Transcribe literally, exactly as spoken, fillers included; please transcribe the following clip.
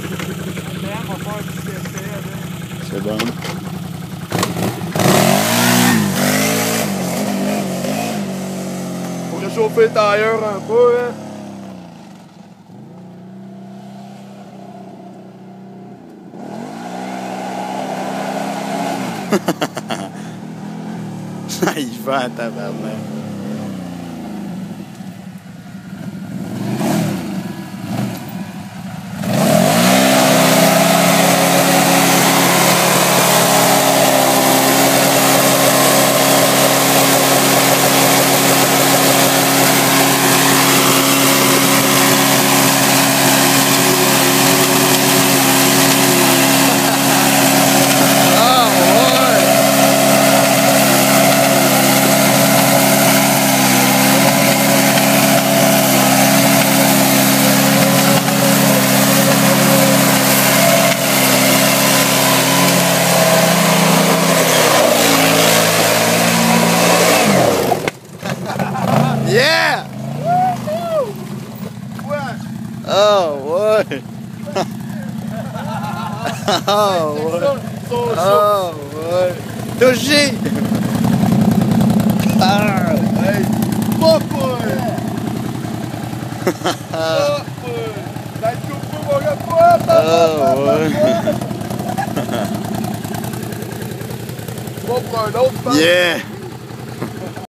C'est bon. Faut réchauffer le tailleur un peu, hein. Il va à tabarnak. Yeah! Oh, ouais! Oh, ouais! Oh, ouais! Touché! Ah! Hey! Pop, boy! Pop, boy! T'as le coup, mon gars, pop! Oh, ouais! Bon, pour un autre, Yeah!